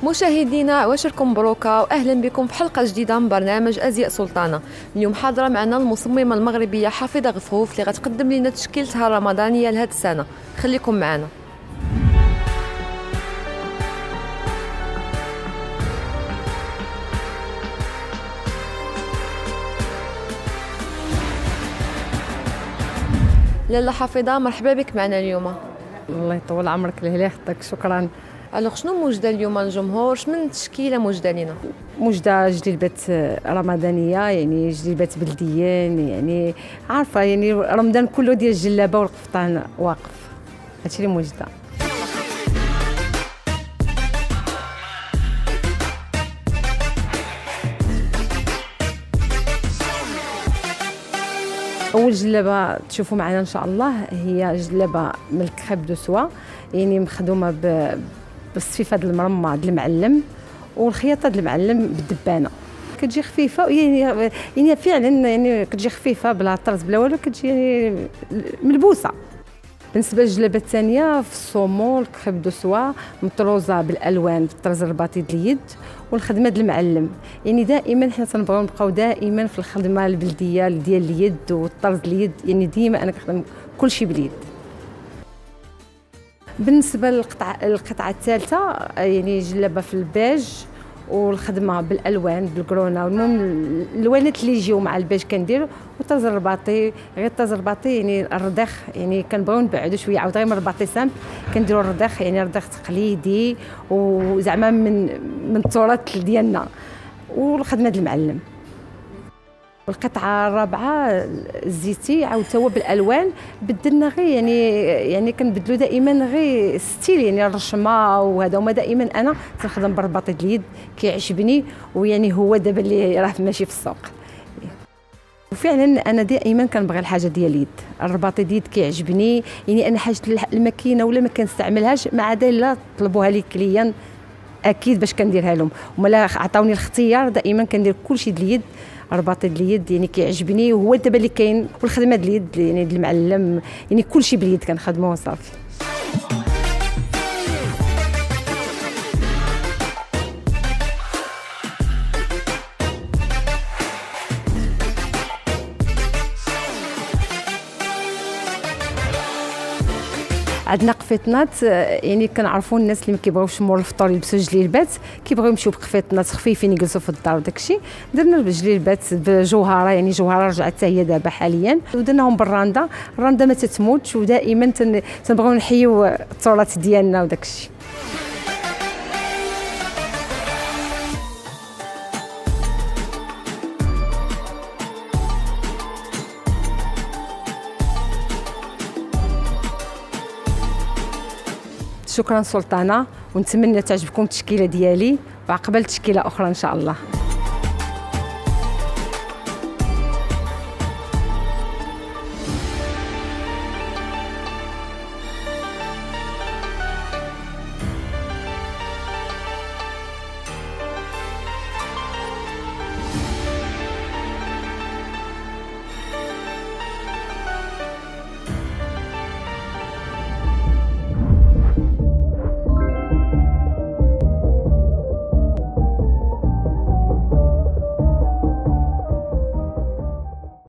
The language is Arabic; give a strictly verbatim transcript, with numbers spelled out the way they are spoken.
مشاهدينا عواشركم مبروكه واهلا بكم في حلقه جديده من برنامج ازياء سلطانه. اليوم حاضره معنا المصممه المغربيه حفيظه غفوف اللي غتقدم لنا تشكيلتها الرمضانيه لهذه السنه. خليكم معنا. لاله حفيظه، مرحبا بك معنا اليوم. الله يطول عمرك لهلا يخطيك، شكرا. الوغ شنو موجده اليوم الجمهور؟ شمن تشكيله موجده لينا؟ موجده جليبات رمضانيه، يعني جليبات بلديين، يعني عارفه يعني رمضان كله ديال الجلابه والقفطان واقف، هادشي اللي موجده. اول جلابه تشوفوا معنا ان شاء الله هي جلابه من الكريب دو سوا، يعني مخدومه ب بالصفيفه د المرمى د المعلم والخياطه د المعلم بالدبانه. كتجي خفيفه يعني يعني فعلا يعني كتجي خفيفه بلا طرز بلا والو، كتجي يعني ملبوسه. بالنسبه للجلابه الثانيه في الصومو الكريب دو سوا مطروزه بالالوان بالطرز الرباطي د اليد والخدمه د المعلم. يعني دائما حنا تنبغيو نبقاو دائما في الخدمه البلديه ديال اليد والطرز اليد، يعني ديما انا كنخدم كلشي باليد. بالنسبه للقطعه القطعه الثالثه يعني جلابه في البيج والخدمه بالالوان بالكرونا، المهم الالوانات اللي يجيو مع البيج كندير، والطرز الرباطي غير الطرز الرباطي يعني الردخ، يعني كنبغيو نبعدو شويه عاود غير من الرباطي سامب كنديروا الردخ، يعني ردخ تقليدي وزعما من من التراث ديالنا والخدمه ديال المعلم. والقطعه الرابعه الزيتي عاود هو بالالوان بدلنا غير يعني يعني كنبدلو دائما غير ستيل، يعني الرشمه وهذا، وما دائما انا تنخدم بالرباطي د اليد كيعجبني، ويعني هو دابا اللي راه ماشي في السوق. وفعلا انا دائما كنبغي الحاجه ديال اليد، الرباطي ديال كيعجبني، يعني انا حاجه الماكينه ولا ما كنستعملهاش ما عدا الا طلبوها لي كليان اكيد باش كنديرها لهم، ولا عطاوني الاختيار دائما كندير كلشي د اليد. الرباطي د اليد يعني كيعجبني، وهو دابا اللي كاين، والخدمه د اليد يعني د المعلم، يعني كلشي باليد كنخدموه وصافي. عندنا قفيطنات، يعني كنعرفوا الناس اللي ما كيبغيوش مور الفطور يلبسوا جليبات، كيبغيو يمشيو بقفيطنات خفيفين يجلسوا في الدار وداكشي. درنا بجليبات بجوهره، يعني جوهره رجعت حتى هي دابا حاليا، ودرناهم بالراندا. الراندا ما تتموتش، ودائما تنبغيو نحيوا التراث ديالنا وداكشي. شكرا سلطانه، ونتمنى تعجبكم التشكيله ديالي، وعقبال تشكيله اخرى ان شاء الله.